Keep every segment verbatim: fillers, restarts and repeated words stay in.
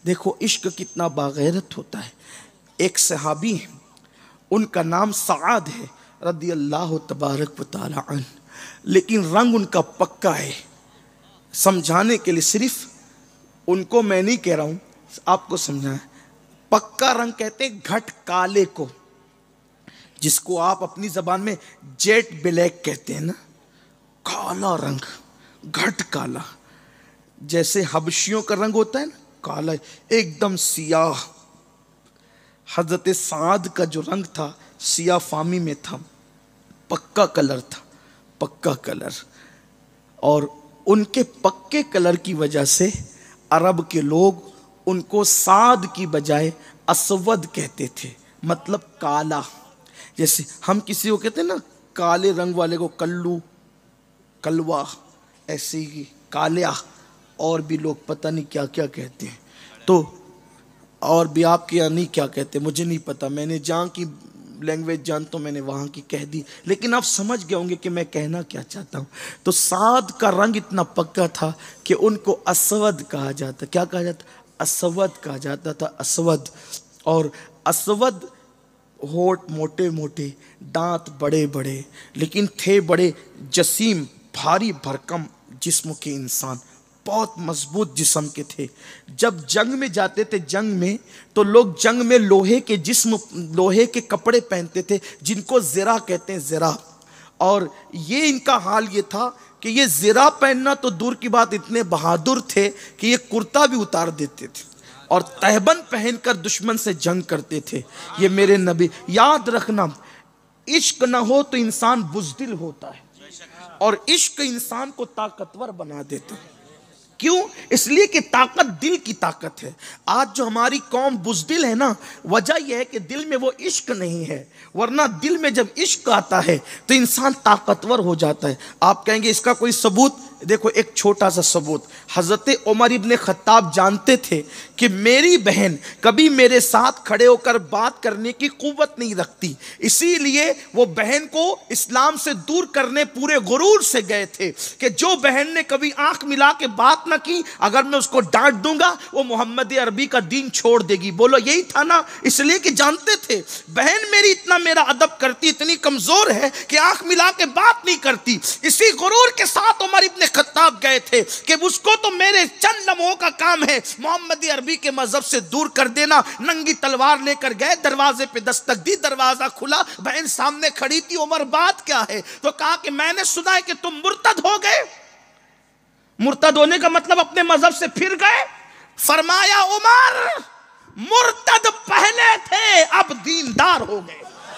देखो इश्क कितना बागैरत होता है। एक सहाबी है, उनका नाम सआद है रदी अल्लाह तबारक व तआला अन्हु, लेकिन रंग उनका पक्का है। समझाने के लिए सिर्फ उनको मैं नहीं कह रहा हूं, आपको समझाना। पक्का रंग कहते हैं घट काले को, जिसको आप अपनी जबान में जेट ब्लैक कहते हैं ना, काला रंग, घट काला। जैसे हबशियों का रंग होता है ना काला, एकदम सियाह। हजरत साद का जो रंग था सिया फामी में था, पक्का कलर था, पक्का कलर। और उनके पक्के कलर की वजह से अरब के लोग उनको साद की बजाय असवद कहते थे, मतलब काला। जैसे हम किसी को कहते हैं ना काले रंग वाले को कल्लू, कलवा, ऐसे ही कालिया, और भी लोग पता नहीं क्या क्या कहते हैं। तो और भी आपके यहाँ नहीं क्या कहते मुझे नहीं पता, मैंने जहाँ की लैंग्वेज जानता हूँ मैंने वहाँ की कह दी, लेकिन आप समझ गए होंगे कि मैं कहना क्या चाहता हूँ। तो साद का रंग इतना पक्का था कि उनको असवद कहा जाता। क्या कहा जाता? असवद कहा जाता था, असवद। और असवद, होठ मोटे मोटे, दांत बड़े बड़े, लेकिन थे बड़े जसीम, भारी भरकम जिस्म के इंसान, बहुत मजबूत जिस्म के थे। जब जंग में जाते थे, जंग में तो लोग जंग में लोहे के जिस्म, लोहे के कपड़े पहनते थे जिनको ज़रा कहते हैं, ज़रा। और ये इनका हाल ये था कि ये ज़रा पहनना तो दूर की बात, इतने बहादुर थे कि ये कुर्ता भी उतार देते थे और तहबंद पहनकर दुश्मन से जंग करते थे। ये मेरे नबी, याद रखना, इश्क ना हो तो इंसान बुज़दिल होता है, और इश्क इंसान को ताकतवर बना देता है। क्यों? इसलिए कि ताकत दिल की ताकत है। आज जो हमारी कौम बुज़दिल है ना, वजह यह है कि दिल में वो इश्क नहीं है, वरना दिल में जब इश्क आता है तो इंसान ताकतवर हो जाता है। आप कहेंगे इसका कोई सबूत? देखो एक छोटा सा सबूत, हज़रत उमर इब्ने खत्ताब जानते थे कि मेरी बहन कभी मेरे साथ खड़े होकर बात करने की कुव्वत नहीं रखती, इसीलिए वो बहन को इस्लाम से दूर करने पूरे गुरूर से गए थे कि जो बहन ने कभी आंख मिला के बात ना की, अगर मैं उसको डांट दूंगा वो मोहम्मद अरबी का दीन छोड़ देगी। बोलो यही था ना? इसलिए कि जानते थे बहन मेरी इतना मेरा अदब करती, इतनी कमजोर है कि आंख मिला के बात नहीं करती। इसी गुरूर के साथ उमर इब्ने खत्ताब गए थे कि उसको तो मेरे चंद लम्हों का काम है मोहम्मदी अरबी के मजहब से दूर कर देना। नंगी तलवार लेकर गए, दरवाजे पे दस्तक दी, दरवाजा खुला, बहन सामने खड़ी थी। उमर बात क्या है? तो कहा कि मैंने सुना है कि तुम मुर्तद हो गए। मुर्तद होने का मतलब अपने मजहब से फिर गए। फरमाया उमर मुर्तद पहले थे अब दीनदार हो गए,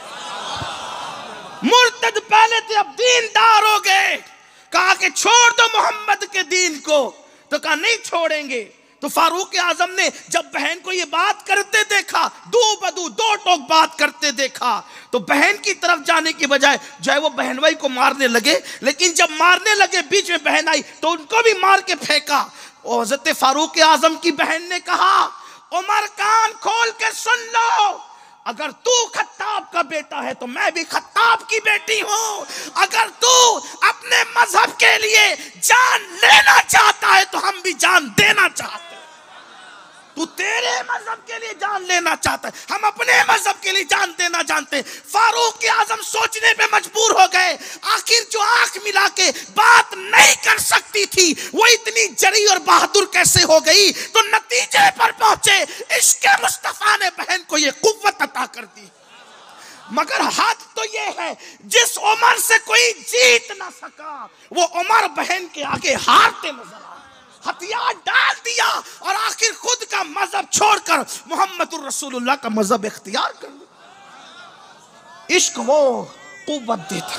मुर्तद पहले थे अब दीनदार हो गए। कहा कि छोड़ दो मोहम्मद के दीन को, तो कहा नहीं छोड़ेंगे। तो फारूक आजम ने जब बहन को ये बात करते देखा, दो बदू दो टोक बात करते देखा, तो बहन की तरफ जाने की बजाय जो है वो बहन भाई को मारने लगे। लेकिन जब मारने लगे बीच में बहन आई तो उनको भी मार के फेंका। और हज़रत फारूक आजम की बहन ने कहा उमर कान खोल के सुन लो, अगर तू खत्ताब का बेटा है तो मैं भी खत्ताब की बेटी हूं। अगर तू अपने मजहब के लिए जान लेना चाहता है तो हम भी जान देना चाहते हैं। तू तेरे मजहब के लिए जान लेना चाहता है, हम अपने मजहब के लिए जान देना जानते हैं। फारूक आजम सोचने पे मजबूर हो गए, आखिर जो आंख मिला के बात नहीं कर सकती थी वो इतनी जरी और बहादुर कैसे हो गई? तो नतीजे पर पहुंचे, इश्क मुस्तफा ने बहन को ये कुव्वत अता कर दी। मगर हद तो ये है, जिस उमर से कोई जीत ना सका वो उमर बहन के आगे हारते नजर आए, हथियार डाल दिया और आखिर खुद का मजहब छोड़कर मोहम्मदुर रसूलुल्लाह का मजहब इख्तियार कर लिया। इश्क वो कुव्वत देता।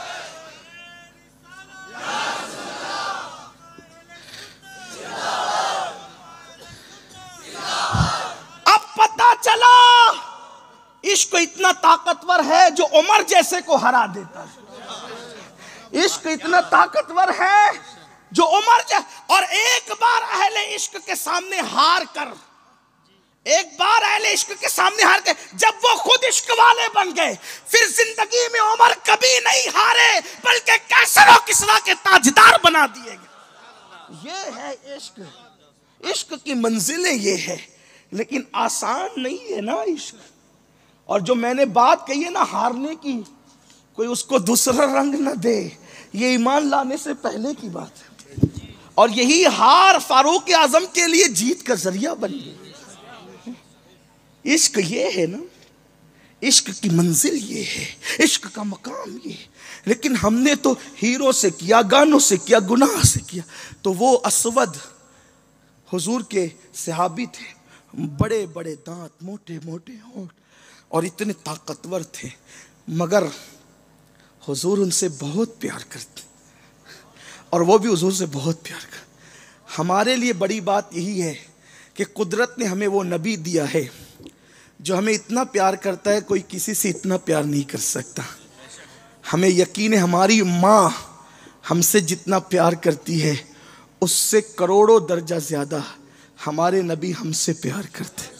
अब पता चला इश्क इतना ताकतवर है जो उमर जैसे को हरा देता है। इश्क इतना ताकतवर है जो उमर जा, और एक बार अहले इश्क के सामने हार कर, एक बार अहले इश्क के सामने हार कर जब वो खुद इश्क वाले बन गए, फिर जिंदगी में उमर कभी नहीं हारे, बल्कि कैसर और किसरा के ताजदार बना दिए गए। ये है इश्क, इश्क की मंजिलें ये है, लेकिन आसान नहीं है ना इश्क। और जो मैंने बात कही है ना हारने की, कोई उसको दूसरा रंग न दे, ये ईमान लाने से पहले की बात है। और यही हार फारूक आजम के लिए जीत का जरिया बन गई। इश्क ये है ना, इश्क की मंजिल ये है, इश्क का मकाम ये है। लेकिन हमने तो हीरो से किया, गानों से किया, गुनाह से किया। तो वो असवद हुजूर के सहाबी थे, बड़े बड़े दांत, मोटे मोटे होंठ और इतने ताकतवर थे, मगर हुजूर उनसे बहुत प्यार करते और वो भी हुजूर से बहुत प्यार कर। हमारे लिए बड़ी बात यही है कि कुदरत ने हमें वो नबी दिया है जो हमें इतना प्यार करता है, कोई किसी से इतना प्यार नहीं कर सकता। हमें यकीन है हमारी माँ हमसे जितना प्यार करती है उससे करोड़ों दर्जा ज़्यादा हमारे नबी हमसे प्यार करते।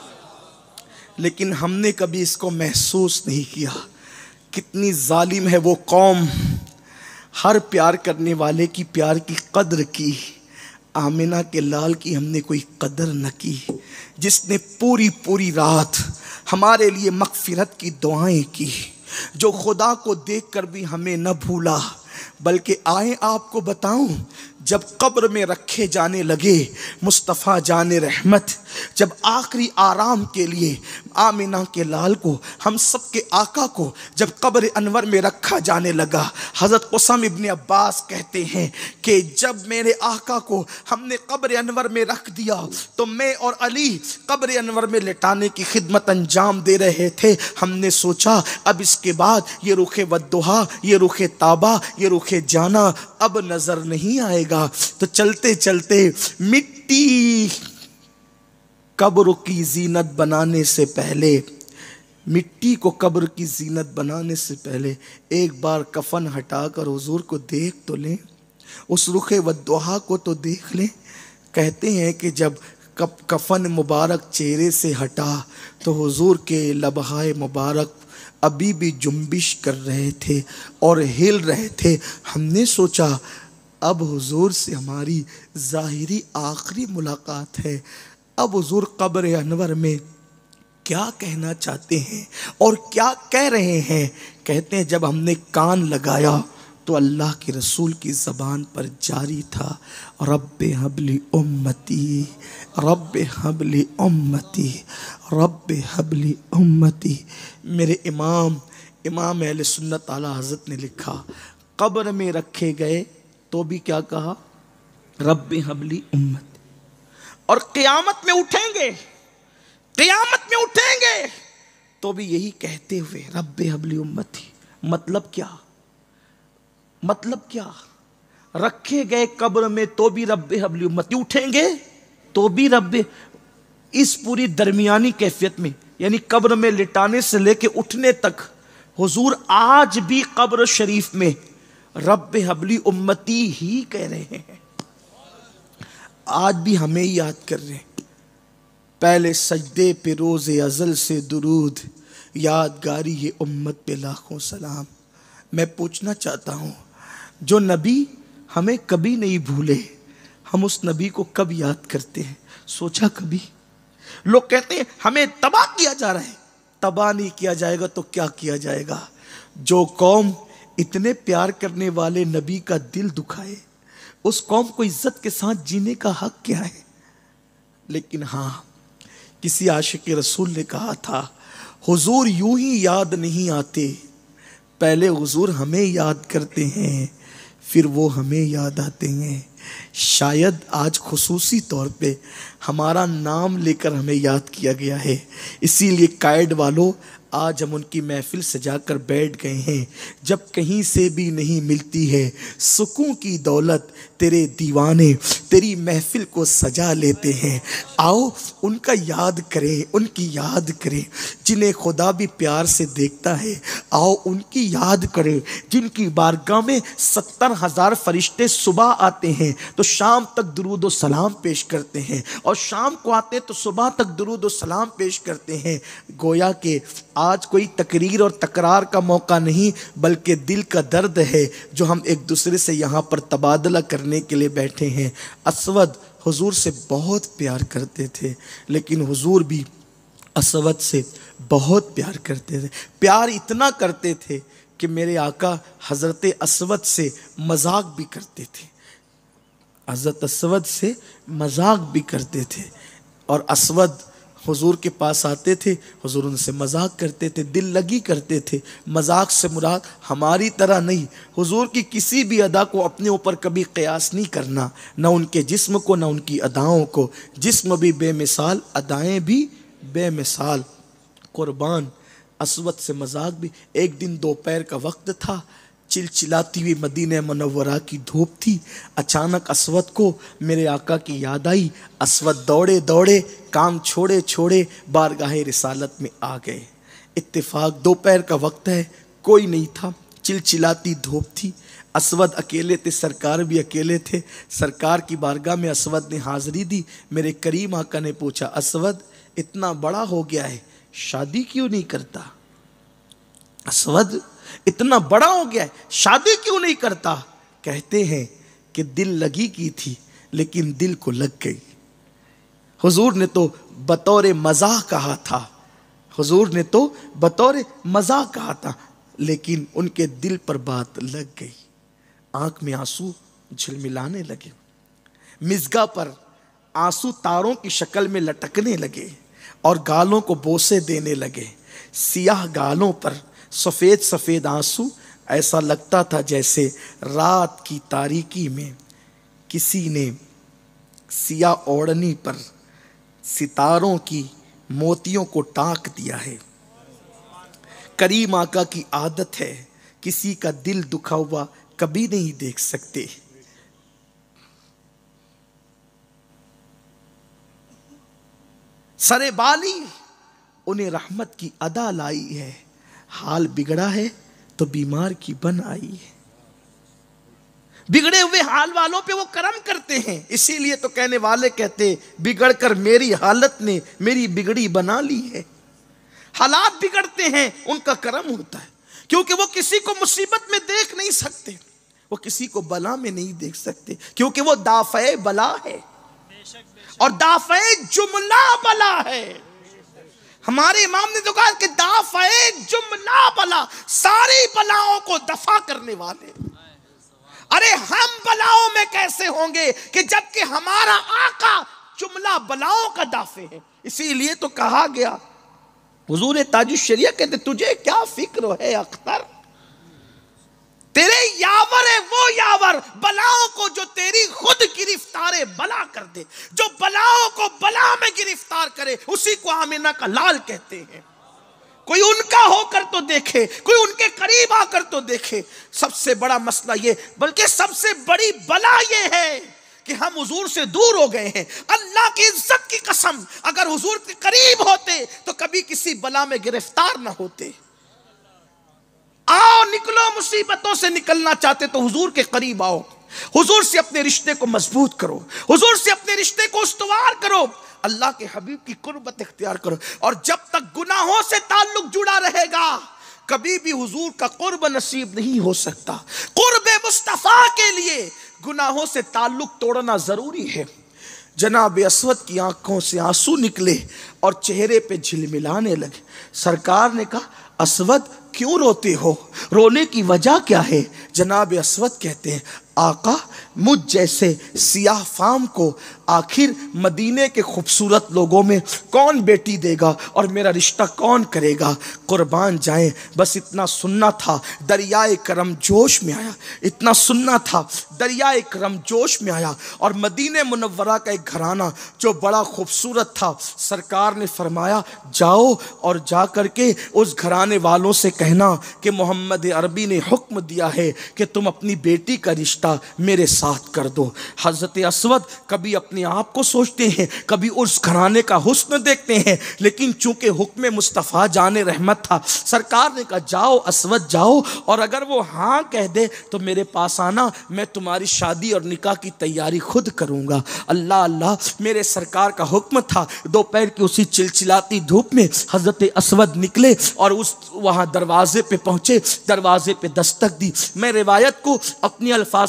लेकिन हमने कभी इसको महसूस नहीं किया। कितनी जालिम है वो कौम, हर प्यार करने वाले की प्यार की कद्र की, आमिना के लाल की हमने कोई कदर न की, जिसने पूरी पूरी रात हमारे लिए मगफिरत की दुआएं की, जो खुदा को देखकर भी हमें न भूला। बल्कि आए आपको बताऊं, जब कब्र में रखे जाने लगे मुस्तफ़ा जाने रहमत, जब आखिरी आराम के लिए आमिना के लाल को, हम सब के आका को जब कब्र अनवर में रखा जाने लगा, हज़रत उसाम इब्न अब्बास कहते हैं कि जब मेरे आका को हमने कब्र अनवर में रख दिया तो मैं और अली कब्र अनवर में लिटाने की खिदमत अंजाम दे रहे थे। हमने सोचा अब इसके बाद ये रुखे वद्दुहा, ये रुखे ताबा, ये रुखे जाना अब नजर नहीं आएगा। तो चलते चलते मिट्टी कब्र की जीनत बनाने से पहले, मिट्टी को कब्र की जीनत बनाने से पहले एक बार कफन हटाकर हुजूर को देख तो लें, उस रुखे वद्दुहा को तो देख लें। कहते हैं कि जब कप कफन मुबारक चेहरे से हटा तो हुजूर के लबहाए मुबारक अभी भी जुम्बिश कर रहे थे और हिल रहे थे। हमने सोचा अब हुजूर से हमारी ज़ाहिरी आखिरी मुलाकात है, अब हुजूर कब्र अनवर में क्या कहना चाहते हैं और क्या कह रहे हैं। कहते हैं जब हमने कान लगाया तो अल्लाह के रसूल की ज़बान पर जारी था, रब्बे हबली उम्मती, रब्बे हबली उम्मती, रब्बे हबली उम्मती। मेरे इमाम इमाम अहले सुन्नत आला हज़रत ने लिखा, कब्र में रखे गए तो भी क्या कहा, रब्बे हबली उम्मती। और क़यामत में उठेंगे, क़यामत में उठेंगे तो भी यही कहते हुए रब्बे हबली उम्मती। मतलब क्या, मतलब क्या, रखे गए कब्र में तो भी रब्बे हबली उम्मती, उठेंगे तो भी रब्बे। इस पूरी दरमियानी कैफियत में, यानी कब्र में लिटाने से लेके उठने तक, हुजूर आज भी कब्र शरीफ में रब्बे हबली उम्मती ही कह रहे हैं। आज भी हमें याद कर रहे हैं। पहले सजदे पे रोज़े अज़ल से दुरूद, यादगारी ये उम्मत पे लाखों सलाम। मैं पूछना चाहता हूँ, जो नबी हमें कभी नहीं भूले, हम उस नबी को कब याद करते हैं? सोचा कभी? लोग कहते हैं हमें तबाह किया जा रहा है। तबाह नहीं किया जाएगा तो क्या किया जाएगा? जो कौम इतने प्यार करने वाले नबी का दिल दुखाए, उस कौम को इज्जत के साथ जीने का हक क्या है? लेकिन हाँ, किसी आशिक रसूल ने कहा था, हुजूर यूं ही याद नहीं आते, पहले हुजूर हमें याद करते हैं, फिर वो हमें याद आते हैं। शायद आज खुसूसी तौर पे हमारा नाम लेकर हमें याद किया गया है, इसीलिए कायड वालों आज हम उनकी महफिल सजाकर बैठ गए हैं। जब कहीं से भी नहीं मिलती है सुकून की दौलत, तेरे दीवाने तेरी महफिल को सजा लेते हैं। आओ उनका याद करें, उनकी याद करें जिन्हें खुदा भी प्यार से देखता है। आओ उनकी याद करें जिनकी बारगाह में सत्तर हजार फरिश्ते सुबह आते हैं तो शाम तक दुरूद व सलाम पेश करते हैं, और शाम को आते हैं तो सुबह तक दुरूद व सलाम पेश करते हैं। गोया के आज कोई तकरीर और तकरार का मौका नहीं, बल्कि दिल का दर्द है जो हम एक दूसरे से यहाँ पर तबादला करने के लिए बैठे हैं। असवद हुजूर से बहुत प्यार करते थे, लेकिन हुजूर भी असवद से बहुत प्यार करते थे। प्यार इतना करते थे कि मेरे आका हज़रत असवद से मजाक भी करते थे, हज़रत असवद से मजाक भी करते थे। और असवद हुजूर के पास आते थे, हुजूर उनसे मजाक करते थे, दिल लगी करते थे। मजाक से मुराद हमारी तरह नहीं, हुजूर की किसी भी अदा को अपने ऊपर कभी क़यास नहीं करना, ना उनके जिस्म को, ना उनकी अदाओं को। जिस्म भी बेमिसाल, अदाएँ भी बेमिसाल, कुर्बान। असवद से मजाक भी। एक दिन दोपहर का वक्त था, चिलचिलाती हुई मदीने मुनव्वरा की धूप थी। अचानक असवद को मेरे आका की याद आई। असवद दौड़े दौड़े, काम छोड़े छोड़े बारगाहे रिसालत में आ गए। इत्तेफाक दोपहर का वक्त है, कोई नहीं था, चिलचिलाती धूप थी। असवद अकेले थे, सरकार भी अकेले थे। सरकार की बारगाह में असवद ने हाज़िरी दी। मेरे करीम आका ने पूछा, असवद इतना बड़ा हो गया है, शादी क्यों नहीं करता? असवद इतना बड़ा हो गया है, शादी क्यों नहीं करता? कहते हैं कि दिल लगी की थी, लेकिन दिल को लग गई। हुजूर ने तो बतौर मज़ाक कहा था, हुजूर ने तो बतौर मज़ाक कहा था, लेकिन उनके दिल पर बात लग गई। आंख में आंसू झिलमिलाने लगे, मिज़गा पर आंसू तारों की शक्ल में लटकने लगे और गालों को बोसे देने लगे। सियाह गालों पर सफ़ेद सफ़ेद आंसू, ऐसा लगता था जैसे रात की तारीकी में किसी ने सियाह ओढ़नी पर सितारों की मोतियों को टाँक दिया है। करीम आका की आदत है, किसी का दिल दुखा हुआ कभी नहीं देख सकते। सरे बाली उन्हें रहमत की अदा लाई है, हाल बिगड़ा है तो बीमार की बन आई है। बिगड़े हुए हाल वालों पे वो करम करते हैं, इसीलिए तो कहने वाले कहते, बिगड़ कर मेरी हालत ने मेरी बिगड़ी बना ली है। हालात बिगड़ते हैं, उनका करम होता है, क्योंकि वो किसी को मुसीबत में देख नहीं सकते, वो किसी को बला में नहीं देख सकते, क्योंकि वो दाफ़े बला है और दाफ़े जुमला बला है। हमारे इमाम ने तो कहा कि दाफ़े जुमला बला, सारी बलाओं को दफा करने वाले। अरे हम बलाओं में कैसे होंगे कि जबकि हमारा आका जुमला बलाओं का दाफे है। इसीलिए तो कहा गया, हुजूर ताजुश शरिया कहते, तुझे क्या फिक्र है अख्तर, तेरे यावर है वो यावर बलाओं को जो तेरी खुद गिरफ्तारे बला कर दे। जो बलाओं को बला में गिरफ्तार करे, उसी को आमिना का लाल कहते हैं। कोई उनका होकर तो देखे, कोई उनके करीब आकर तो देखे। सबसे बड़ा मसला ये, बल्कि सबसे बड़ी बला ये है कि हम हुजूर से दूर हो गए हैं। अल्लाह की इज्जत की कसम, अगर हुजूर के करीब होते तो कभी किसी बला में गिरफ्तार ना होते। आओ निकलो, मुसीबतों से निकलना चाहते तो हुजूर के करीब आओ, हुजूर से अपने रिश्ते को मजबूत करो, हुजूर से अपने रिश्ते को उस्तवार करो, अल्लाह के हबीब की कुर्बत इख्तियार करो। और जब तक गुनाहों से ताल्लुक जुड़ा रहेगा, कभी भी हुजूर का कुर्ब नसीब नहीं हो सकता। कुर्ब मुस्तफा के लिए गुनाहों से ताल्लुक तोड़ना जरूरी है। जनाब असवद की आंखों से आंसू निकले और चेहरे पे झिलमिलाने लगे। सरकार ने कहा, असवद क्यों रोते हो, रोने की वजह क्या है? जनाब असवद कहते हैं, आका मुझ जैसे सियाह फाम को आखिर मदीने के खूबसूरत लोगों में कौन बेटी देगा और मेरा रिश्ता कौन करेगा? कुर्बान जाए, बस इतना सुनना था, दरियाए करम जोश में आया। इतना सुनना था, दरियाए करम जोश में आया और मदीने मुनव्वरा का एक घराना जो बड़ा खूबसूरत था, सरकार ने फरमाया, जाओ और जा करके उस घराने वालों से कहना कि मोहम्मद अरबी ने हुक्म दिया है कि तुम अपनी बेटी का रिश्ता मेरे साथ कर दो। हज़रत असवद कभी अपने आप को सोचते हैं, कभी उस घराने का हुस्न देखते हैं, लेकिन चूंकि हुक्म मुस्तफ़ा जाने रहमत था, सरकार ने कहा, जाओ असवद जाओ, और अगर वो हाँ कह दे तो मेरे पास आना, मैं तुम्हारी शादी और निकाह की तैयारी खुद करूँगा। अल्लाह अल्लाह, मेरे सरकार का हुक्म था। दोपहर की उसी चिलचिलाती धूप में हज़रत असवद निकले और उस वहाँ दरवाजे पे पहुँचे, दरवाजे पे दस्तक दी। मैं रिवायत को अपनी अल्फाज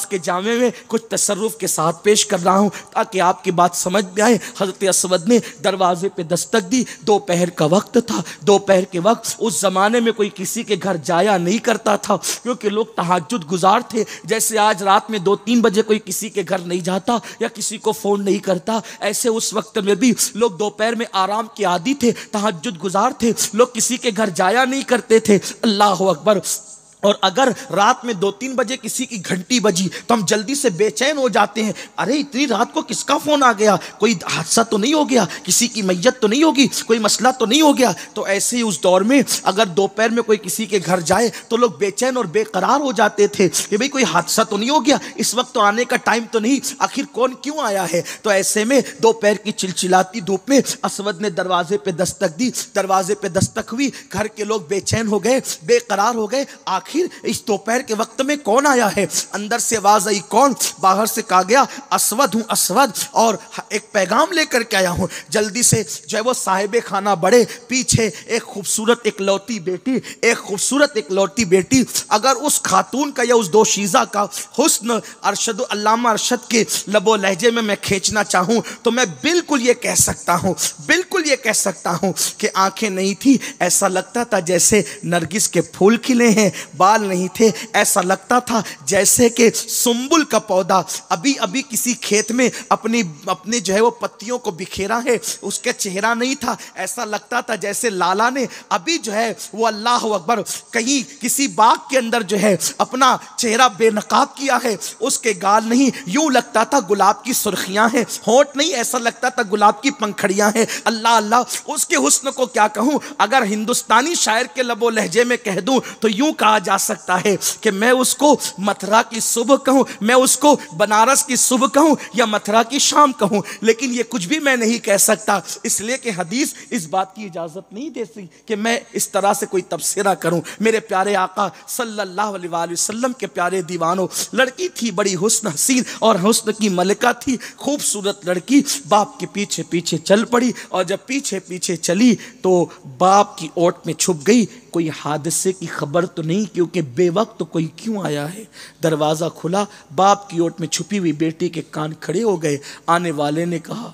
के जामे में कुछ तसर्रुफ के साथ पेश कर रहा हूँ ताकि आपकी बात समझ में आए। हज़रत असवद ने दरवाजे पे दस्तक दी। दोपहर का वक्त था। दोपहर के वक्त उस ज़माने में कोई किसी के घर जाया नहीं करता था क्योंकि लोग तहज्जुद गुजार थे। जैसे आज रात में दो तीन बजे कोई किसी के घर नहीं जाता या किसी को फ़ोन नहीं करता, ऐसे उस वक्त में भी लोग दोपहर में आराम के आदी थे, तहज्जुद गुजार थे, लोग किसी के घर जाया नहीं करते थे। अल्लाह अकबर। और अगर रात में दो तीन बजे किसी की घंटी बजी तो हम जल्दी से बेचैन हो जाते हैं, अरे इतनी रात को किसका फ़ोन आ गया, कोई हादसा तो नहीं हो गया, किसी की मैयत तो नहीं होगी, कोई मसला तो नहीं हो गया। तो ऐसे ही उस दौर में अगर दोपहर में कोई किसी के घर जाए तो लोग बेचैन और बेकरार हो जाते थे कि भाई कोई हादसा तो नहीं हो गया, इस वक्त तो आने का टाइम तो नहीं, आखिर कौन क्यों आया है। तो ऐसे में दोपहर की चिलचिलाती धूप में असवद ने दरवाजे पर दस्तक दी। दरवाजे पर दस्तक हुई, घर के लोग बेचैन हो गए, बेकरार हो गए। आखिर इस दोपहर के वक्त में कौन आया है। अंदर से आवाज आई, कौन। बाहर से कहा गया, असवद हूं, असवद, और एक पैगाम लेकर के आया हूं। जल्दी से जो है वो साहिबे खाना बढ़े, पीछे एक खूबसूरत एक लौती बेटी, एक खूबसूरत एक लौती बेटी। अगर उस खातून का या उस दोशीज़ा का हुस्न अरशद अल्लामा अरशद के लबो लहजे में मैं खींचना चाहूं तो मैं बिल्कुल ये कह सकता हूं, बिल्कुल ये कह सकता हूं कि आंखें नहीं थी, ऐसा लगता था जैसे नरगिस के फूल खिले हैं। बाल नहीं थे, ऐसा लगता था जैसे कि सुंबुल का पौधा अभी अभी किसी खेत में अपनी अपने जो है वो पत्तियों को बिखेरा है, उसका चेहरा नहीं था। ऐसा लगता था जैसे लाला ने अभी जो है वो अल्लाह अकबर कहीं किसी बाग के अंदर जो है अपना चेहरा बेनकाब किया है। उसके गाल नहीं, यूं लगता था गुलाब की सुर्खियां हैं, होंठ नहीं, ऐसा लगता था गुलाब की पंखड़ियां हैं। अल्लाह अल्लाह, उसके हुस्न को क्या कहूं, अगर हिंदुस्तानी शायर के लबो लहजे में कह दूं तो यूं कहा जा सकता है कि मैं उसको मथुरा की सुबह कहूं, मैं उसको बनारस की सुबह कहूं या मथुरा की शाम कहूं, लेकिन ये कुछ भी मैं नहीं कह सकता, इसलिए कि हदीस इस बात की इजाजत नहीं देती कि मैं इस तरह से कोई तबसरा करूं। मेरे प्यारे आका सल्लल्लाहु अलैहि वसल्लम के प्यारे दीवानों, लड़की थी बड़ी हुस्न हसीन और हुस्न की मलिका थी, खूबसूरत लड़की। बाप के पीछे पीछे चल पड़ी और जब पीछे पीछे चली तो बाप की ओट में छुप गई। कोई हादसे की खबर तो नहीं, क्योंकि बेवक्त तो कोई क्यों आया है। दरवाज़ा खुला, बाप की ओट में छुपी हुई बेटी के कान खड़े हो गए। आने वाले ने कहा,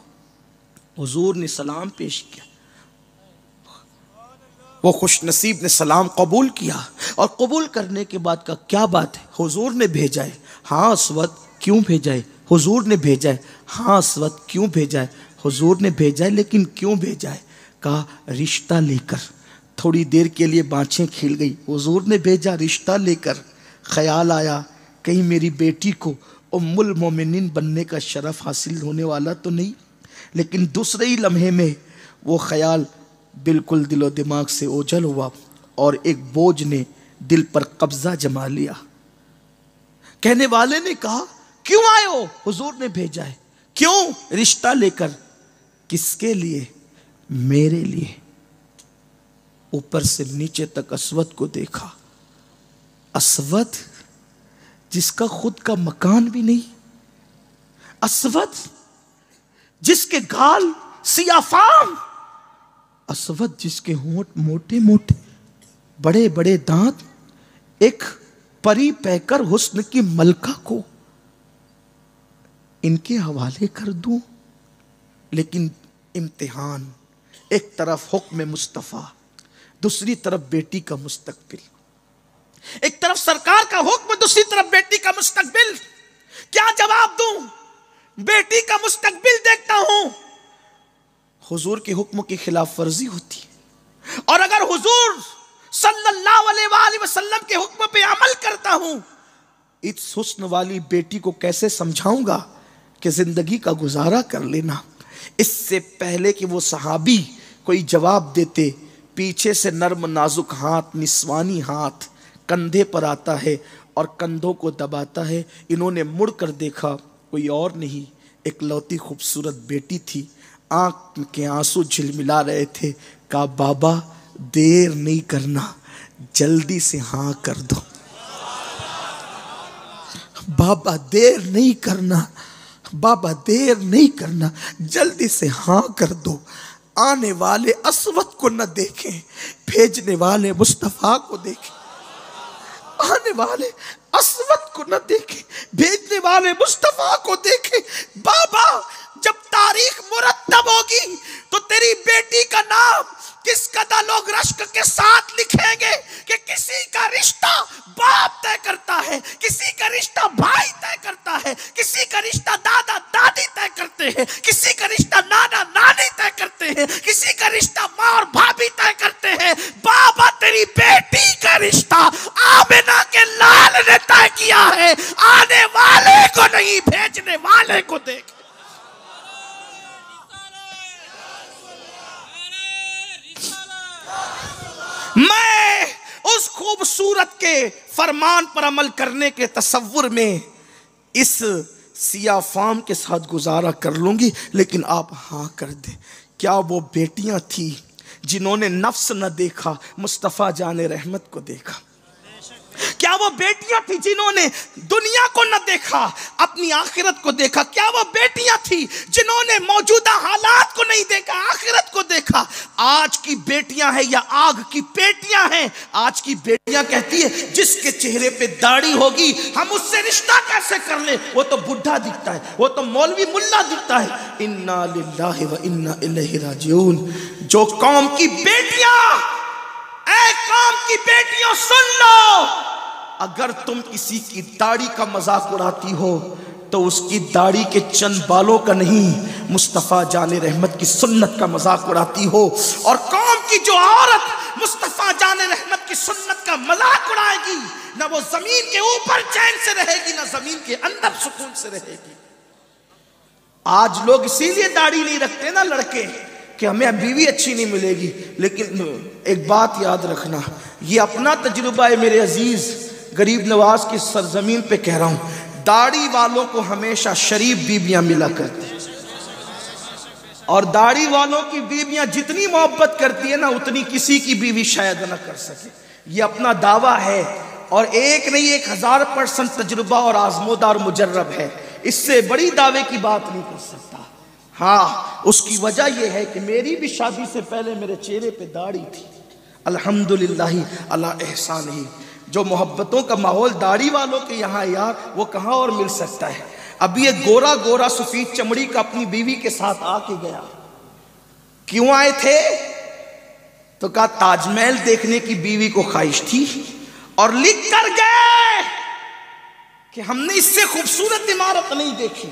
हुजूर ने सलाम पेश किया, वो खुशनसीब ने सलाम कबूल किया और कबूल करने के बाद का क्या बात है, हुजूर ने भेजा है। हाँ असवद, क्यों भेजा है? हुजूर ने भेजा है। हाँ असवद, क्यों भेजा है? हुजूर ने भेजा है, लेकिन क्यों भेजा है? कहा रिश्ता लेकर। थोड़ी देर के लिए बाँछें खिल गई। हुजूर ने भेजा रिश्ता लेकर। ख्याल आया कहीं मेरी बेटी को उम्मुल मोमिनीन बनने का शरफ हासिल होने वाला तो नहीं, लेकिन दूसरे ही लम्हे में वो ख्याल बिल्कुल दिलो दिमाग से ओझल हुआ और एक बोझ ने दिल पर कब्जा जमा लिया। कहने वाले ने कहा, क्यों आए हो? हुजूर ने भेजा है। क्यों? रिश्ता लेकर। किसके लिए? मेरे लिए। ऊपर से नीचे तक असवद को देखा। असवद जिसका खुद का मकान भी नहीं, असवद जिसके गाल सियाफाम, असवद जिसके होंठ मोटे मोटे, बड़े बड़े दांत, एक परी पैकर हुस्न की मलका को इनके हवाले कर दूं। लेकिन इम्तिहान, एक तरफ हुक्म मुस्तफ़ा, दूसरी तरफ बेटी का मुस्तकबिल। एक तरफ सरकार का हुक्म, दूसरी तरफ बेटी का मुस्तकबिल। क्या जवाब दूं? बेटी का मुस्तकबिल देखता हूं, हुजूर के हुक्म की खिलाफ वर्जी होती है, और अगर हुजूर सल्लल्लाहु अलैहि वसल्लम के हुक्म पे अमल करता हूं, इस हुस्न वाली बेटी को कैसे समझाऊंगा कि जिंदगी का गुजारा कर लेना। इससे पहले कि वो सहाबी कोई जवाब देते, पीछे से नर्म नाजुक हाथ, निस्वानी हाथ कंधे पर आता है और कंधों को दबाता है। इन्होंने मुड़ कर देखा, कोई और नहीं, एक लौती खूबसूरत बेटी थी। आंख के आंसू झिलमिला रहे थे। कहा, बाबा देर नहीं करना, जल्दी से हाँ कर दो। बाबा देर नहीं करना, बाबा देर नहीं करना, जल्दी से हाँ कर दो। आने वाले असवद को न देखें, भेजने वाले मुस्तफ़ा को देखें। आने वाले असवद को न देखे, भेजने वाले मुस्तफा को देखे। बाबा जब तारीख मुरत्तब होगी तो तेरी बेटी का नाम किस कदर लोग रश्क के साथ लिखेंगे कि किसी का रिश्ता बाप तय करता है, किसी का रिश्ता भाई तय करता है, किसी का रिश्ता दादा दादी तय करते हैं, किसी का रिश्ता नाना नानी तय करते हैं, किसी का रिश्ता माँ और भाभी तय करते हैं। बाबा तेरी बेटी का रिश्ता आमिना के लाल ने तय किया है। आने वाले को नहीं, भेजने वाले को देख। मैं उस खूबसूरत के फरमान पर अमल करने के तसव्वुर में इस सिया फाम के साथ गुजारा कर लूंगी, लेकिन आप हाँ कर दे। क्या वो बेटियां थी जिन्होंने नफ्स न देखा, मुस्तफ़ा जाने रहमत को देखा? क्या वो बेटियां थी जिन्होंने दुनिया को न देखा, अपनी आखिरत को देखा? क्या वो बेटियां थी जिन्होंने मौजूदा हालात को नहीं देखा, आखिरत को देखा? आज की बेटियां हैं या आग की पेटियां हैं? आज की बेटियां कहती है जिसके चेहरे पे दाढ़ी होगी हम उससे रिश्ता कैसे कर ले, वो तो बुढ़ा दिखता है, वो तो मौलवी मुल्ला दिखता है। इन्ना लिल्लाहि व इन्ना इलैहि राजिऊन। जो कौम की बेटियां, ऐ कौम की बेटियों सुन लो, अगर तुम किसी की दाढ़ी का मजाक उड़ाती हो तो उसकी दाढ़ी के चंद बालों का नहीं, मुस्तफ़ा जाने रहमत की सुन्नत का मजाक उड़ाती हो। और कौम की जो औरत मुस्तफ़ा जाने रहमत की सुन्नत का मजाक उड़ाएगी, ना वो जमीन के ऊपर चैन से रहेगी, ना जमीन के अंदर सुकून से रहेगी। आज लोग इसीलिए दाढ़ी नहीं रखते ना लड़के कि हमें बीवी अच्छी नहीं मिलेगी। लेकिन एक बात याद रखना, ये अपना तजुर्बा है मेरे अजीज गरीब नवाज की सरजमीन पे कह रहा हूं, दाढ़ी वालों को हमेशा शरीफ बीबियां मिला करती, और दाढ़ी वालों की बीबियां जितनी मोहब्बत करती है ना, उतनी किसी की बीवी शायद ना कर सके। ये अपना दावा है, और एक नहीं एक हजार परसेंट तजुर्बा और आजमोदा और मुजर्रब है। इससे बड़ी दावे की बात नहीं कर सकता। हाँ, उसकी वजह यह है कि मेरी भी शादी से पहले मेरे चेहरे पे दाढ़ी थी। अल्हम्दुलिल्लाह अला एहसान ही। जो मोहब्बतों का माहौल दाढ़ी वालों के यहाँ यार, वो कहाँ और मिल सकता है। अभी ये गोरा गोरा सफेद चमड़ी का अपनी बीवी के साथ आके गया। क्यों आए थे? तो कहा ताजमहल देखने की बीवी को ख्वाहिश थी, और लिख कर गए कि हमने इससे खूबसूरत इमारत नहीं देखी।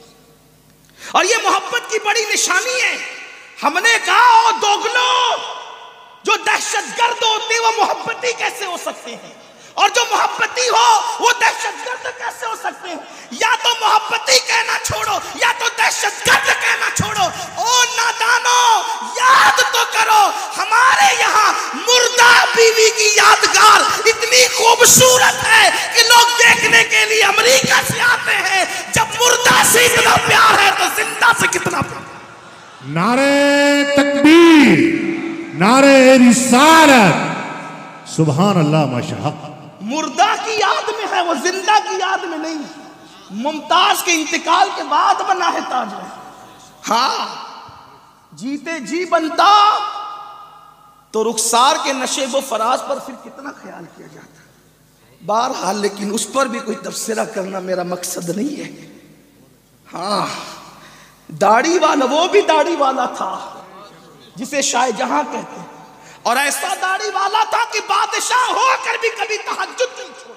और ये मोहब्बत की बड़ी निशानी है। हमने कहा ओ दोगलो, जो दहशतगर्द होते हैं वो मोहब्बती कैसे हो सकते हैं, और जो मोहब्बती हो वो दहशतगर्द कैसे हो सकते हैं? या तो मोहब्बती कहना छोड़ो, या तो दहशतगर्द कहना छोड़ो। ओ नादानो, याद तो करो, हमारे यहाँ मुर्दा बीवी की यादगार इतनी खूबसूरत है कि लोग देखने के लिए अमेरिका से आते हैं। जब मुर्दा से इतना प्यार है तो जिंदा से कितना प्यार। नारे तकबीर, नारे रिसालत, सुभान अल्लाह माशाअल्लाह। मुर्दा की याद में है वो, जिंदा की याद में नहीं। मुमताज के इंतकाल के बाद बना है ताजमहल। हाँ, जीते जी बनता तो रुखसार के नशेबो फराज पर फिर कितना ख्याल किया जाता। बहरहाल, लेकिन उस पर भी कोई तबसरा करना मेरा मकसद नहीं है। हाँ, दाढ़ी वाला, वो भी दाढ़ी वाला था जिसे शाहजहां कहते हैं, और ऐसा दाढ़ी वाला था कि बादशाह होकर भी कभी तहज्जुद नहीं छोड़ा।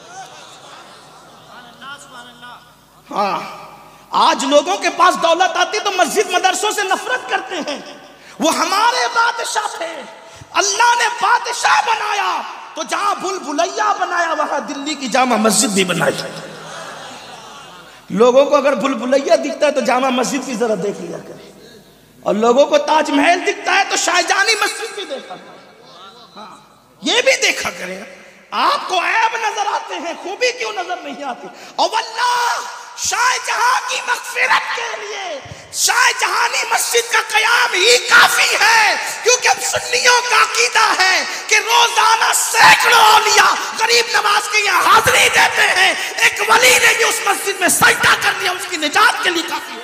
हाँ, आज लोगों के पास दौलत आती तो मस्जिद मदरसों से नफरत करते हैं। वो हमारे बादशाह थे, अल्लाह ने बादशाह बनाया तो जहां भूल भुलैया बनाया वहां दिल्ली की जामा मस्जिद भी बनाई। लोगों को अगर भूल भुलैया दिखता है तो जामा मस्जिद की जरा देख लिया करें, और लोगों को ताजमहल दिखता है तो शाहजहानी मस्जिद भी देखा करें। हाँ, ये भी देखा करें। आपको ऐब नजर आते हैं, खूबी क्यों नजर नहीं आती? और वल्लाह शाहजहां की मगफिरत के लिए शाहजहानी मस्जिद का कयाम ही काफी है, क्योंकि अब सुन्नियों का अकीदा है कि रोजाना सैकड़ों औलिया गरीब नवाज के यहाँ हाजिरी देते हैं। एक वली ने भी उस मस्जिद में सजदा कर दिया, उसकी निजात के लिए काफी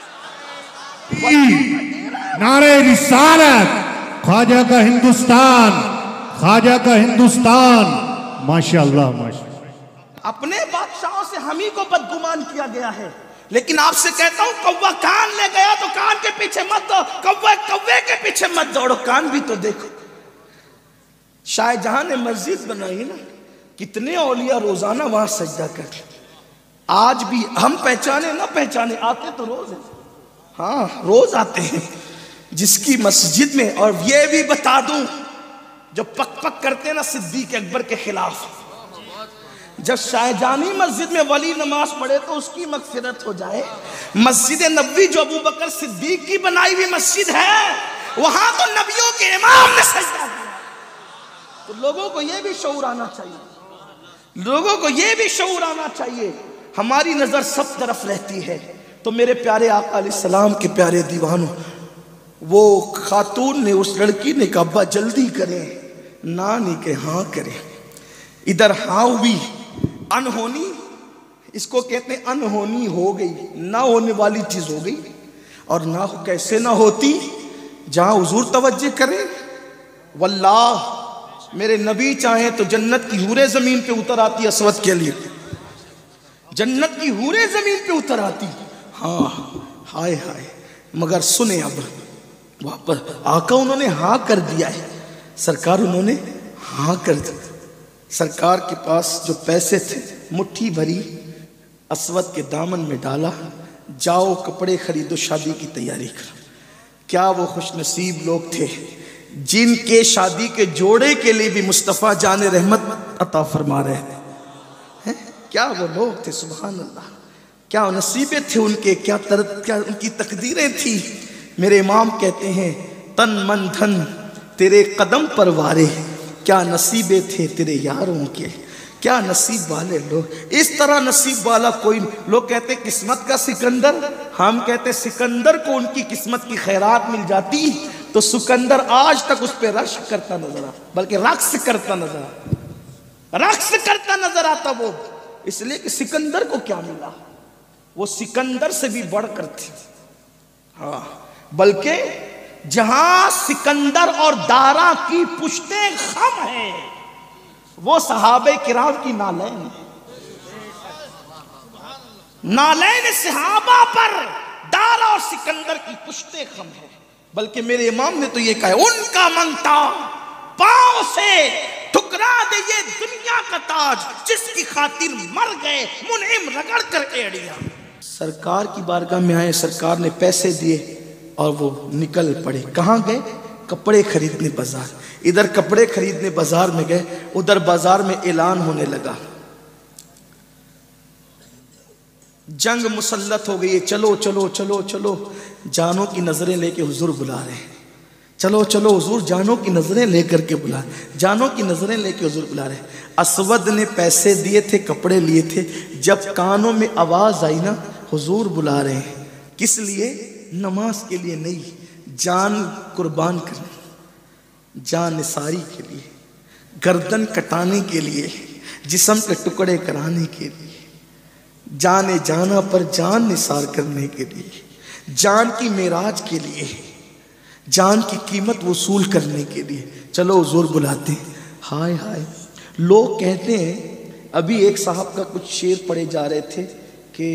है। नारे रिसालत, ख्वाजा का हिंदुस्तान, ख्वाजा का हिंदुस्तान माशाअल्लाह माशाअल्लाह। अपने बादशाहों से हम ही को बदगुमान किया गया है, लेकिन आपसे कहता हूं कौवा कान ले गया तो कान के पीछे मत दौड़ो, कौवा कौवे के पीछे मत दौड़ो, कान भी तो देखो। शाहजहां ने मस्जिद बनाई ना, कितने औलिया रोजाना वहां सजदा करते। आज भी हम पहचाने ना पहचाने, आते तो रोज है, हाँ रोज आते हैं जिसकी मस्जिद में। और ये भी बता दूं, जो पक पक करते हैं ना सिद्दीक अकबर के खिलाफ, जब शाहजहानी मस्जिद में वली नमाज पढ़े तो उसकी मगफिरत हो जाए। मस्जिद नबवी जो अबू बकर सिद्दीक की बनाई हुई मस्जिद है, वहां तो नबियों के इमाम ने सजदा किया। तो लोगों को यह भी शऊर आना चाहिए, लोगों को यह भी शऊर आना चाहिए। हमारी नजर सब तरफ रहती है। तो मेरे प्यारे आका अलैहिस्सलाम के प्यारे दीवानों, वो खातून ने, उस लड़की ने कहा अब्बा जल्दी करें, ना नहीं के हाँ करें। इधर हाँ हुई, अनहोनी, इसको कहते हैं अनहोनी हो गई, ना होने वाली चीज हो गई। और ना कैसे ना होती, जहां हुजूर तवज्जो करे। वल्लाह मेरे नबी चाहे तो जन्नत की हूरें जमीन पे उतर आती असवद के लिए, जन्नत की हूरें जमीन पे उतर आती। हाँ हाय हाय, मगर सुने अब वापस आका उन्होंने हाँ कर दिया है, सरकार उन्होंने हाँ कर दिया। सरकार के पास जो पैसे थे मुट्ठी भरी, असवद के दामन में डाला, जाओ कपड़े खरीदो, शादी की तैयारी करो। क्या वो खुशनसीब लोग थे जिनके शादी के जोड़े के लिए भी मुस्तफ़ा जाने रहमत अता फरमा रहे थे। हैं? क्या वो लोग थे, सुभान अल्लाह, क्या नसीबे थे उनके, क्या तर, क्या उनकी तकदीरें थी। मेरे इमाम कहते हैं तन मन धन तेरे कदम पर वारे, क्या नसीबे थे तेरे यारों के, क्या नसीब वाले लोग। इस तरह नसीब वाला कोई, लोग कहते किस्मत का सिकंदर, हम कहते सिकंदर को उनकी किस्मत की खैरात मिल जाती तो सिकंदर आज तक उस पर रश्क करता नजर आता, बल्कि रक्स करता नजर आता, रक्स करता नजर आता वो, इसलिए कि सिकंदर को क्या मिला, वो सिकंदर से भी बढ़कर थे। हाँ, बल्कि जहां सिकंदर और दारा की पुश्तें खम है, वो सहाबे किराम की नालैन, नालैन सहाबा पर दारा और सिकंदर की पुश्तें खम है। बल्कि मेरे इमाम ने तो ये कहा, उनका मनता पांव से ठुकरा दे ये दुनिया का ताज, जिसकी खातिर मर गए मुनइम रगड़ कर एड़िया। सरकार की बारगाह में आए, सरकार ने पैसे दिए और वो निकल पड़े। कहाँ गए? कपड़े खरीदने बाजार। इधर कपड़े खरीदने बाजार में गए, उधर बाजार में ऐलान होने लगा, जंग मुसल्लत हो गई है, चलो चलो चलो चलो। जानों की नजरें लेके हुजूर बुला रहे हैं, चलो चलो हुजूर, जानों की नजरें लेकर के बुला, जानों की नजरें लेके हुजूर बुला रहे हैं। असवद ने पैसे दिए थे, कपड़े लिए थे, जब कानों में आवाज आई ना हुजूर बुला रहे हैं, किस लिए? नमाज के लिए नहीं, जान कुर्बान करने, जान निसारी के लिए, गर्दन कटाने के लिए, जिस्म के टुकड़े कराने के लिए, जाने जाना पर जान निसार करने के लिए, जान की मेराज के लिए, जान की कीमत वसूल करने के लिए चलो हुजूर बुलाते हैं। हाय हाय, लोग कहते हैं, अभी एक साहब का कुछ शेर पढ़े जा रहे थे कि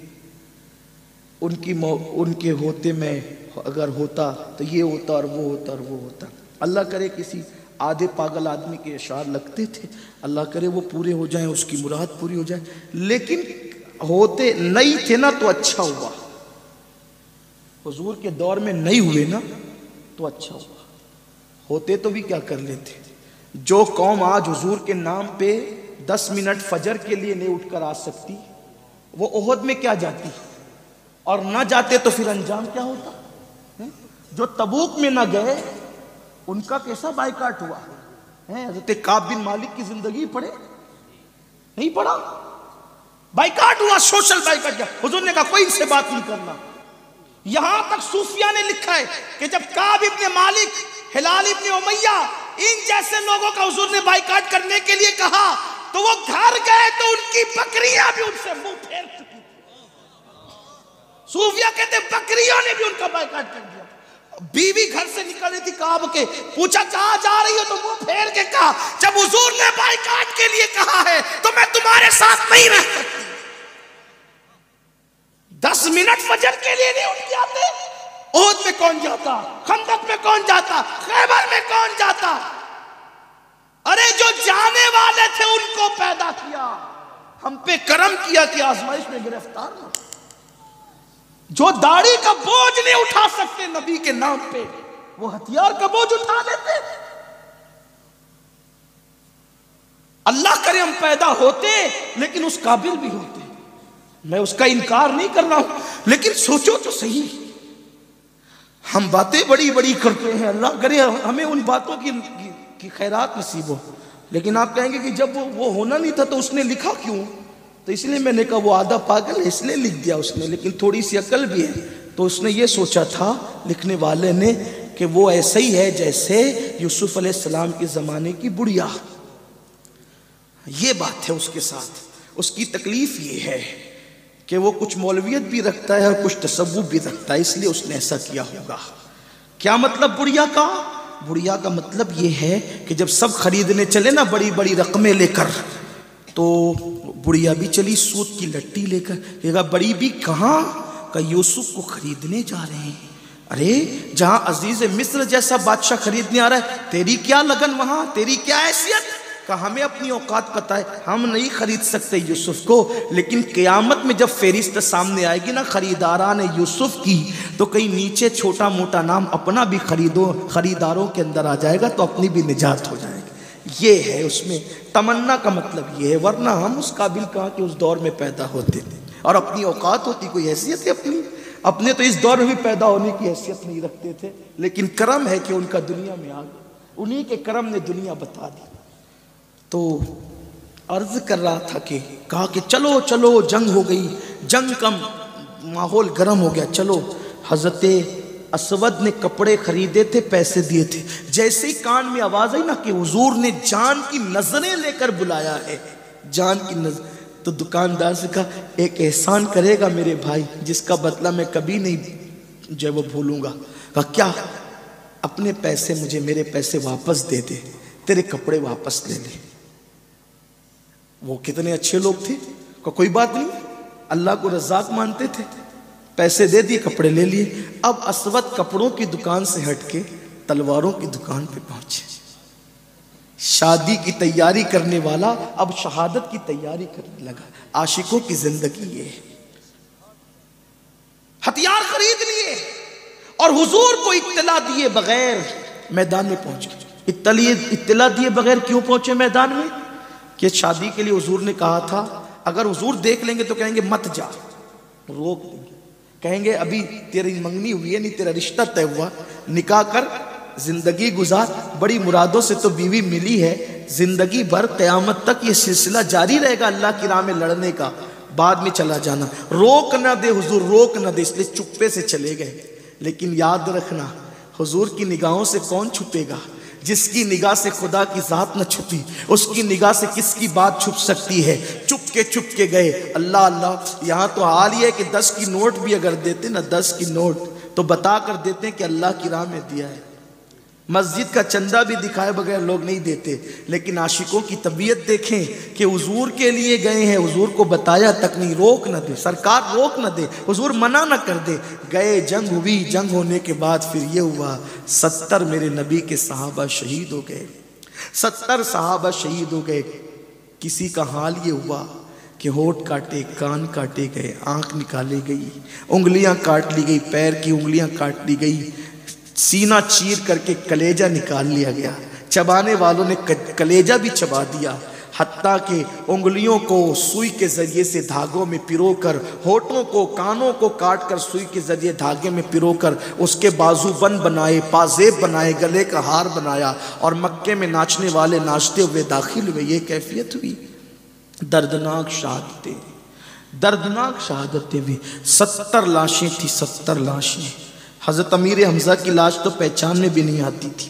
उनकी उनके होते में अगर होता तो ये होता और वो होता और वो होता। अल्लाह करे किसी आधे पागल आदमी के अशार लगते थे, अल्लाह करे वो पूरे हो जाएं, उसकी मुराद पूरी हो जाए। लेकिन होते नहीं थे ना तो अच्छा हुआ, हुजूर के दौर में नहीं हुए ना तो अच्छा हुआ, होते तो भी क्या कर लेते। जो कौम आज हुजूर के नाम पे दस मिनट फजर के लिए नहीं उठकर आ सकती, वो ओहद में क्या जाती, और ना जाते तो फिर अंजाम क्या होता है? जो तबूक में ना गए उनका कैसा बाइकाट हुआ है? हज़रत काब बिन मालिक की जिंदगी पढ़े, नहीं पढ़ा? बाइकाट हुआ, सोशल बाइकाट किया। हुजूर ने कहा कोई इनसे बात नहीं करना। यहां तक सूफिया ने लिखा है कि जब काब इब्ने मालिक, हिलाल इब्ने उमैया, इन जैसे लोगों का हुजूर ने बाइकाट करने के लिए कहा तो वो घर गए तो उनकी बकरियां भी उनसे मुंह फेर चुकी। सूफिया कहते बकरियों ने भी उनका बाइकाट कर दिया। बीवी घर से निकल रही थी काब के, पूछा कहाँ जा रही हो, तो मुंह फेर के कहा जब हुजूर ने बाइकाट के लिए कहा है तो मैं तुम्हारे साथ नहीं रह सकती। दस मिनट फजर के लिए नहीं उठ के आते। ओहद में कौन जाता, खंदक में कौन जाता, खैबर में कौन जाता। अरे जो जाने वाले थे उनको पैदा किया, हम पे करम किया कि आजमाइश में गिरफ्तार ना। जो दाढ़ी का बोझ नहीं उठा सकते नबी के नाम पे, वो हथियार का बोझ उठा लेते। अल्लाह करे हम पैदा होते लेकिन उस काबिल भी होते, मैं उसका इनकार नहीं कर रहा हूं, लेकिन सोचो तो सही। हम बातें बड़ी बड़ी करते हैं, अल्लाह करे हमें उन बातों की, की, की खैरात नसीब हो। लेकिन आप कहेंगे कि जब वो, वो होना नहीं था तो उसने लिखा क्यों? तो इसलिए मैंने कहा वो आधा पागल है इसलिए लिख दिया उसने, लेकिन थोड़ी सी अकल भी है। तो उसने ये सोचा था लिखने वाले ने कि वो ऐसा ही है जैसे यूसुफ अलैहिस्सलाम के ज़माने की बुढ़िया। ये बात है उसके साथ। उसकी तकलीफ ये है कि वो कुछ मौलवियत भी रखता है और कुछ तसव्वुफ भी रखता है, इसलिए उसने ऐसा किया होगा। क्या मतलब बुढ़िया का? बुढ़िया का मतलब ये है कि जब सब खरीदने चले ना बड़ी बड़ी रकमें लेकर, तो बुढ़िया भी चली सूत की लट्टी लेकर। कहेगा बड़ी भी कहाँ का, यूसुफ को खरीदने जा रहे हैं। अरे जहां अजीज मिस्र जैसा बादशाह खरीदने आ रहा है, तेरी क्या लगन वहां, तेरी क्या हैसियत? का हमें अपनी औकात पता है, हम नहीं खरीद सकते यूसुफ को। लेकिन क़यामत में जब फेरिस्त सामने आएगी ना खरीदारान यूसुफ की, तो कहीं नीचे छोटा मोटा नाम अपना भी खरीदो खरीदारों के अंदर आ जाएगा, तो अपनी भी निजात हो जाएगी। ये है उसमें तमन्ना का मतलब ये है। वरना हम उस काबिल कहाँ के उस दौर में पैदा होते थे, और अपनी औकात होती, कोई हैसियत है अपनी? अपने तो इस दौर में भी पैदा होने की हैसियत नहीं रखते थे, लेकिन करम है कि उनका दुनिया में आ गया, उन्हीं के करम ने दुनिया बता दी। तो अर्ज कर रहा था कि कहा कि चलो चलो जंग हो गई, जंग का माहौल गर्म हो गया, चलो। हजरत असवद ने कपड़े खरीदे थे, पैसे दिए थे, जैसे ही कान में आवाज आई ना कि हुजूर ने जान की नजरें लेकर बुलाया है, जान की नजर, तो दुकानदार से कहा एक एहसान करेगा मेरे भाई जिसका बदला मैं कभी नहीं जो वो भूलूंगा। कहा क्या? अपने पैसे मुझे, मेरे पैसे वापस दे दे, तेरे कपड़े वापस ले ले। वो कितने अच्छे लोग थे। को कोई बात नहीं, अल्लाह को रज़ाक मानते थे, पैसे दे दिए, कपड़े ले लिए। अब असवद कपड़ों की दुकान से हटके तलवारों की दुकान पे पहुंचे। शादी की तैयारी करने वाला अब शहादत की तैयारी करने लगा। आशिकों की जिंदगी ये है। हथियार खरीद लिए और हुजूर को इत्तला दिए बगैर मैदान में पहुंच गए। इत्तला दिए बगैर क्यों पहुंचे मैदान में? कि शादी के लिए हुजूर ने कहा था, अगर हुजूर देख लेंगे तो कहेंगे मत जा, रोक देंगे, कहेंगे अभी तेरी मंगनी हुई है, नहीं तेरा रिश्ता तय हुआ, निकाह कर, जिंदगी गुजार, बड़ी मुरादों से तो बीवी मिली है, जिंदगी भर क़यामत तक ये सिलसिला जारी रहेगा अल्लाह की राह में लड़ने का, बाद में चला जाना। रोक ना दे हुजूर, रोक ना दे, इसलिए चुप्पे से चले गए। लेकिन याद रखना, हुजूर की निगाहों से कौन छुपेगा? जिसकी निगाह से खुदा की जात न छुपी, उसकी निगाह से किसकी बात छुप सकती है? चुप के चुप के गए। अल्लाह अल्लाह, यहाँ तो हाल ये है कि दस की नोट भी अगर देते ना, दस की नोट तो बता कर देते हैं कि अल्लाह की राह में दिया है। मस्जिद का चंदा भी दिखाए बगैर लोग नहीं देते। लेकिन आशिकों की तबीयत देखें कि हुजूर के लिए गए हैं, हुजूर को बताया तक नहीं, रोक न दे सरकार, रोक न दे, हुजूर मना न कर दे। गए, जंग हुई, जंग होने के बाद फिर ये हुआ, सत्तर मेरे नबी के सहाबा शहीद हो गए, सत्तर सहाबा शहीद हो गए। किसी का हाल ये हुआ कि होठ काटे, कान काटे गए, आंख निकाली गई, उंगलियां काट ली गई, पैर की उंगलियां काट ली गई, सीना चीर करके कलेजा निकाल लिया गया, चबाने वालों ने कलेजा भी चबा दिया, हत्ता के उंगलियों को सुई के जरिए से धागों में पिरोकर, होठों को, कानों को काट कर सुई के जरिए धागे में पिरोकर उसके बाजूबंद बनाए, पाजेब बनाए, गले का हार बनाया, और मक्के में नाचने वाले नाचते हुए दाखिल हुए। ये कैफियत हुई। दर्दनाक शहादतें, दर्दनाक शहादतें हुई। सत्तर लाशें थी, सत्तर लाशें। हजरत अमीर हमजा की लाश तो पहचान में भी नहीं आती थी,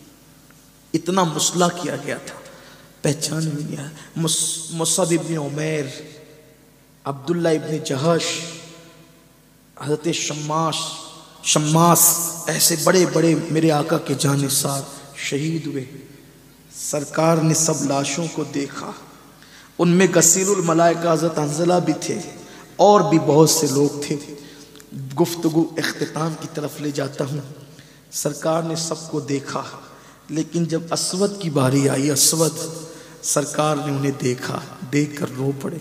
इतना मुसला किया गया था, पहचान में नहीं आया। मुसअब इब्न उमैर, अब्दुल्ला इब्न जहश, हजरत शम्मास, शम्मास, ऐसे बड़े बड़े मेरे आका के जानिसार शहीद हुए। सरकार ने सब लाशों को देखा, उनमें गसीरुल मलाइका हज़रत हंज़ला भी थे और भी बहुत से लोग थे। गुफ्तगू इख्तिताम की तरफ ले जाता हूँ। सरकार ने सबको देखा, लेकिन जब अस्वद की बारी आई, अस्वद, सरकार ने उन्हें देखा, देख कर रो पड़े।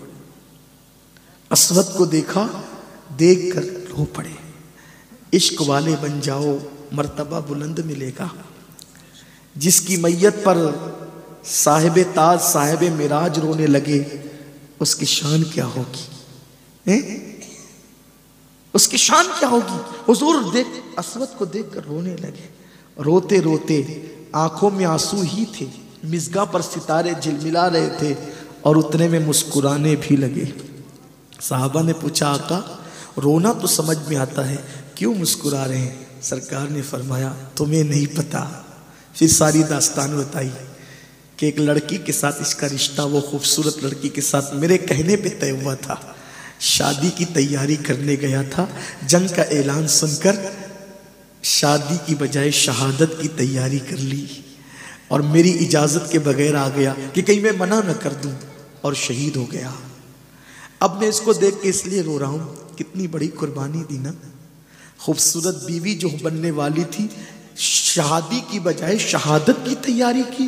अस्वद को देखा, देख कर रो पड़े। इश्क वाले बन जाओ, मर्तबा बुलंद मिलेगा। जिसकी मैयत पर साहिबे ताज साहिबे मिराज रोने लगे, उसकी शान क्या होगी? हैं? उसकी शान क्या होगी? हुजूर देख अस्वद को देख कर रोने लगे। रोते रोते आंखों में आंसू ही थे, मिज़गा पर सितारे झिलमिला रहे थे और उतने में मुस्कुराने भी लगे। साहबा ने पूछा, आका रोना तो समझ में आता है, क्यों मुस्कुरा रहे हैं? सरकार ने फरमाया, तुम्हें नहीं पता। फिर सारी दास्तान बताई कि एक लड़की के साथ इसका रिश्ता, वो खूबसूरत लड़की के साथ मेरे कहने पे तय हुआ था। शादी की तैयारी करने गया था, जंग का ऐलान सुनकर शादी की बजाय शहादत की तैयारी कर ली और मेरी इजाज़त के बगैर आ गया कि कहीं मैं मना न कर दूं, और शहीद हो गया। अब मैं इसको देख के इसलिए रो रहा हूँ, कितनी बड़ी कुर्बानी दी ना। खूबसूरत बीवी जो बनने वाली थी, शादी की बजाय शहादत की तैयारी की,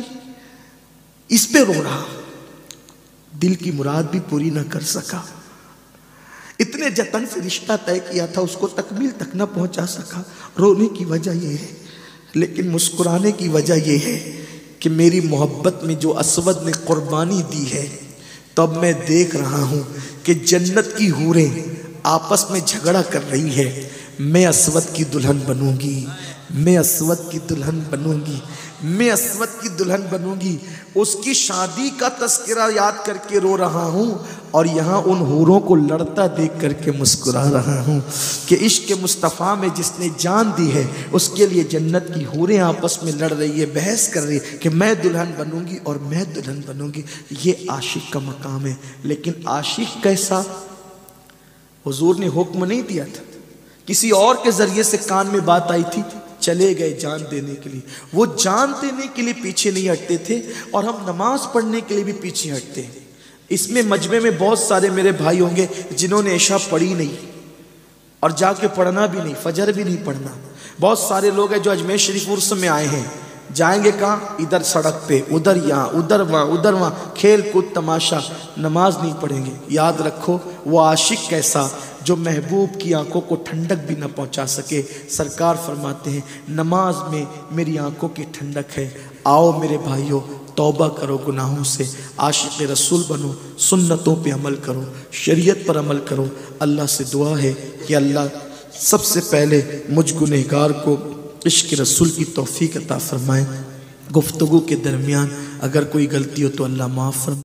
इस पे रो रहा। दिल की मुराद भी पूरी ना कर सका। इतने जतन से रिश्ता तय किया था, उसको तकमील तक ना पहुंचा सका। रोने की वजह यह है, लेकिन मुस्कुराने की वजह यह है कि मेरी मोहब्बत में जो अस्वद ने कुर्बानी दी है, तब मैं देख रहा हूं कि जन्नत की हूरें आपस में झगड़ा कर रही है। मैं अस्वद की दुल्हन बनूंगी, मैं अस्वद की दुल्हन बनूंगी, मैं अस्वद की दुल्हन बनूंगी। उसकी शादी का तस्करा याद करके रो रहा हूं और यहाँ उन हूरों को लड़ता देख करके मुस्कुरा रहा हूं कि इश्क के मुस्तफ़ा में जिसने जान दी है, उसके लिए जन्नत की हूरें आपस में लड़ रही है, बहस कर रही है कि मैं दुल्हन बनूंगी और मैं दुल्हन बनूंगी। ये आशिक का मकाम है। लेकिन आशिक कैसा? हुजूर ने हुक्म नहीं दिया था, किसी और के जरिए से कान में बात आई थी, चले गए जान देने के लिए। वो जान देने के लिए पीछे नहीं हटते थे और हम नमाज पढ़ने के लिए भी पीछे हटते हैं। इसमें मजमे में बहुत सारे मेरे भाई होंगे जिन्होंने इशा पढ़ी नहीं और जाके पढ़ना भी नहीं, फजर भी नहीं पढ़ना। बहुत सारे लोग हैं जो अजमेर शरीफ उर्स में आए हैं, जाएंगे कहाँ? इधर सड़क पे, उधर यहाँ, उधर वहाँ, उधर वहाँ, खेल कूद तमाशा, नमाज नहीं पढ़ेंगे। याद रखो, वो आशिक कैसा जो महबूब की आंखों को ठंडक भी न पहुंचा सके। सरकार फरमाते हैं, नमाज में मेरी आंखों की ठंडक है। आओ मेरे भाइयों, तौबा करो गुनाहों से, आशिक रसूल बनो, सुन्नतों पे अमल करो, शरीयत पर अमल करो। अल्लाह से दुआ है कि अल्लाह सबसे पहले मुझ गुनहगार को इश्क रसूल की तौफीक अता फरमाए। गुफ्तगू के दरमियान अगर कोई गलती हो तो अल्लाह माफ़ फरमाए।